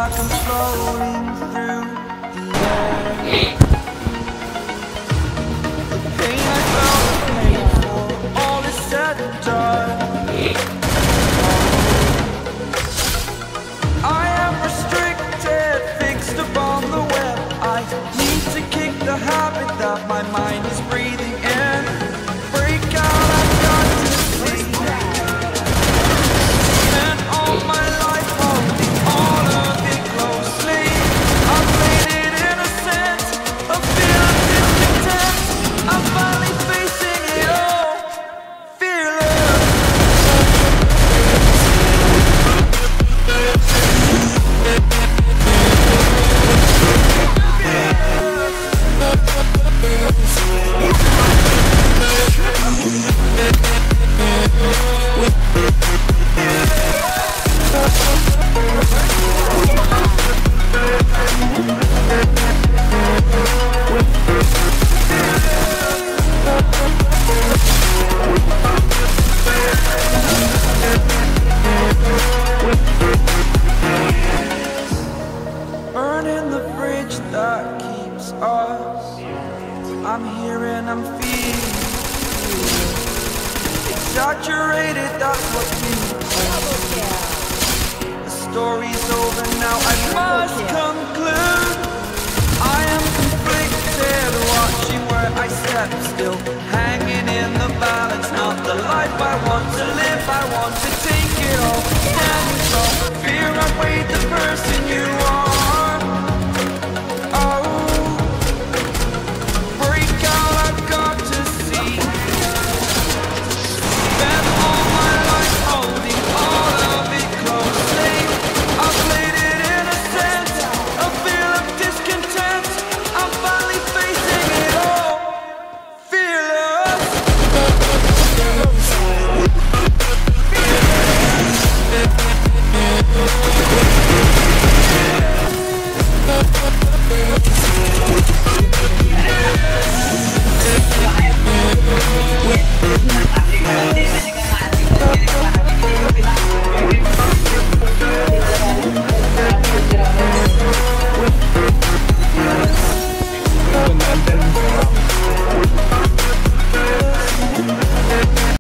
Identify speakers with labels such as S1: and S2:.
S1: like I'm floating through the air. The pain I felt paid for, all is said and done. I am restricted, fixed upon the web. I need to kick the habit that my mind is breathing in. Break out, I've got to see. Spent all my life holding all of it closely. I played it innocent, a feel of discontent. I'm finally facing it all, fearless. Burning the bridge that keeps us. I'm here and I'm feeling exaggerated, that's what you say. The story's over now, I must conclude. I am conflicted, watching where I step still, hanging in the balance. Not the life I want to live, I want to take it all. Standing tall, fear outweighed the person you are.